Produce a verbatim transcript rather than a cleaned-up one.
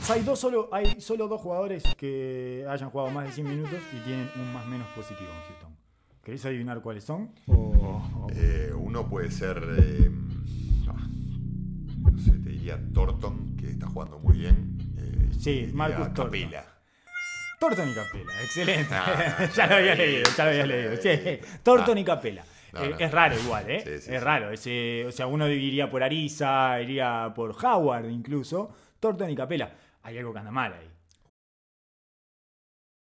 Hay, dos solo, hay solo dos jugadores que hayan jugado más de cien minutos y tienen un más menos positivo en Houston. ¿Querés adivinar cuáles son? O, o... Eh, uno puede ser, eh, no sé, te diría Thornton, que está jugando muy bien. Eh, sí, Marcus Thornton. Capela. Thornton y Capela, excelente. Ah, ya lo había leído, ya lo había leído. Sí. Thornton ah. y Capela. No, eh, no. Es raro igual, ¿eh? Sí, sí, es sí. raro. Ese, o sea, uno iría por Ariza, iría por Howard incluso. Thornton y Capela. Hay algo que anda mal ahí.